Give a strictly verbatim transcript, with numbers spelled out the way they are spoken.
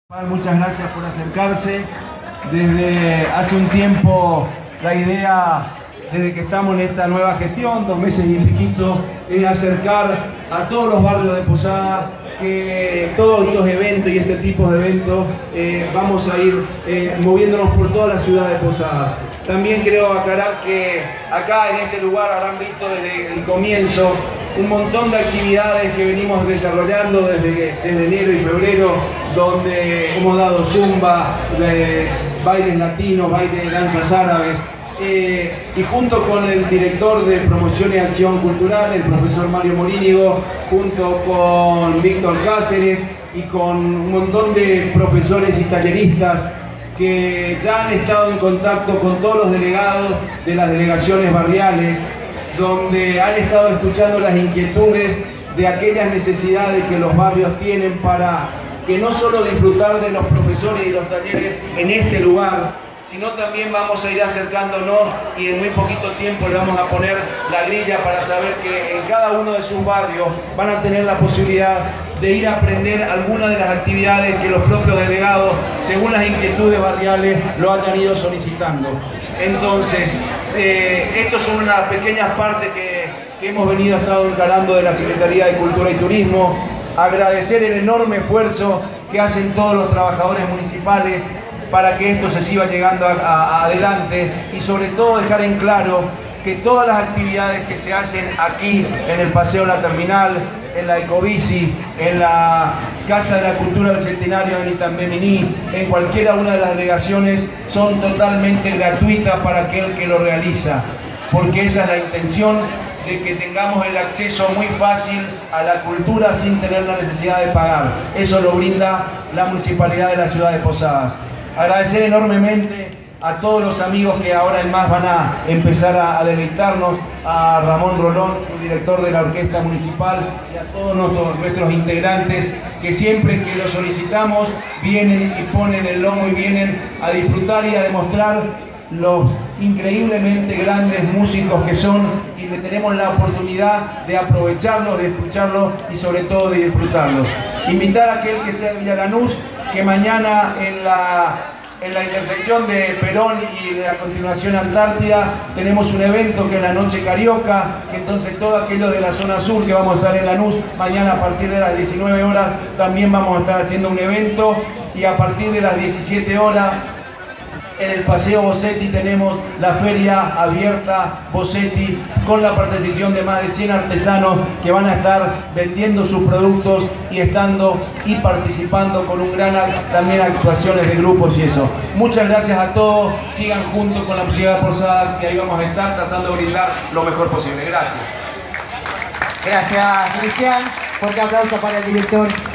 Muchas gracias por acercarse. Desde hace un tiempo la idea, desde que estamos en esta nueva gestión, dos meses y piquito, es acercar a todos los barrios de Posadas, que todos estos eventos y este tipo de eventos eh, vamos a ir eh, moviéndonos por toda la ciudad de Posadas. También quiero aclarar que acá en este lugar habrán visto desde el comienzo un montón de actividades que venimos desarrollando desde, desde enero y febrero, donde hemos dado zumba, de bailes latinos, bailes de danzas árabes, eh, y junto con el director de Promoción y Acción Cultural, el profesor Mario Morínigo, junto con Víctor Cáceres y con un montón de profesores y talleristas que ya han estado en contacto con todos los delegados de las delegaciones barriales, donde han estado escuchando las inquietudes de aquellas necesidades que los barrios tienen para que no solo disfrutar de los profesores y los talleres en este lugar, sino también vamos a ir acercándonos y en muy poquito tiempo le vamos a poner la grilla para saber que en cada uno de sus barrios van a tener la posibilidad de ir a aprender algunas de las actividades que los propios delegados, según las inquietudes barriales, lo hayan ido solicitando. Entonces, eh, estos son unas pequeñas partes que, que hemos venido estado encarando de la Secretaría de Cultura y Turismo. Agradecer el enorme esfuerzo que hacen todos los trabajadores municipales para que esto se siga llegando a, a, adelante, y sobre todo dejar en claro que todas las actividades que se hacen aquí en el Paseo La Terminal, en la Ecobici, en la Casa de la Cultura del Centenario de Nitambenini, en cualquiera una de las delegaciones, son totalmente gratuitas para aquel que lo realiza, porque esa es la intención, de que tengamos el acceso muy fácil a la cultura sin tener la necesidad de pagar. Eso lo brinda la Municipalidad de la ciudad de Posadas. Agradecer enormemente a todos los amigos que ahora en más van a empezar a, a deleitarnos, a Ramón Rolón, el director de la Orquesta Municipal, y a todos nuestros, nuestros integrantes que siempre que lo solicitamos vienen y ponen el lomo y vienen a disfrutar y a demostrar los increíblemente grandes músicos que son, y que tenemos la oportunidad de aprovecharlos, de escucharlos y sobre todo de disfrutarlos. Invitar a aquel que sea de Villa Lanús, que mañana en la, en la intersección de Perón y de la continuación Antártida tenemos un evento que es la Noche Carioca, que entonces todo aquello de la zona sur que vamos a estar en Lanús, mañana a partir de las diecinueve horas también vamos a estar haciendo un evento, y a partir de las diecisiete horas en el Paseo Bossetti tenemos la feria abierta Bossetti, con la participación de más de cien artesanos que van a estar vendiendo sus productos y estando y participando con un gran también actuaciones de grupos y eso. Muchas gracias a todos, sigan junto con la Municipalidad de Posadas, que ahí vamos a estar tratando de brindar lo mejor posible. Gracias. Gracias, Cristian. Fuerte aplauso para el director.